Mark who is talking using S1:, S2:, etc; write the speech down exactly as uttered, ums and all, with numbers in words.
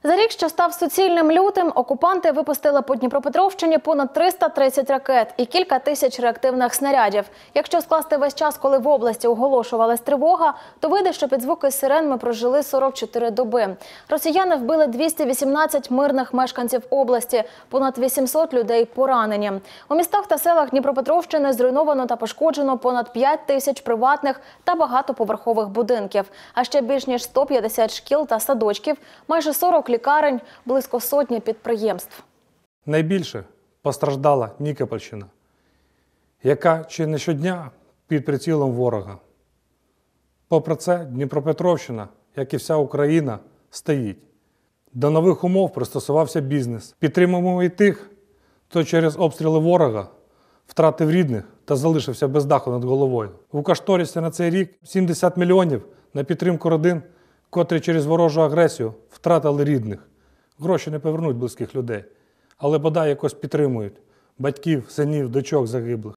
S1: За рік, що став суцільним лютим, окупанти випустили по Дніпропетровщині понад триста тридцять ракет і кілька тисяч реактивних снарядів. Якщо скласти весь час, коли в області оголошувалась тривога, то вийде, що під звуки сирен ми прожили сорок чотири доби. Росіяни вбили двісті вісімнадцять мирних мешканців області, понад вісімсот людей поранені. У містах та селах Дніпропетровщини зруйновано та пошкоджено понад п'ять тисяч приватних та багатоповерхових будинків, а ще більш ніж сто п'ятдесят шкіл та садочків, майже сорок лікарень, близько сотні підприємств.
S2: Найбільше постраждала Нікопольщина, яка чи не щодня під прицілом ворога. Попри це, Дніпропетровщина, як і вся Україна, стоїть. До нових умов пристосувався бізнес. Підтримуємо і тих, хто через обстріли ворога втратив рідних та залишився без даху над головою. У кошторисі на цей рік сімдесят мільйонів на підтримку родин, котрі через ворожу агресію втратили рідних. Гроші не повернуть близьких людей, але бодай якось підтримують батьків, синів, дочок загиблих.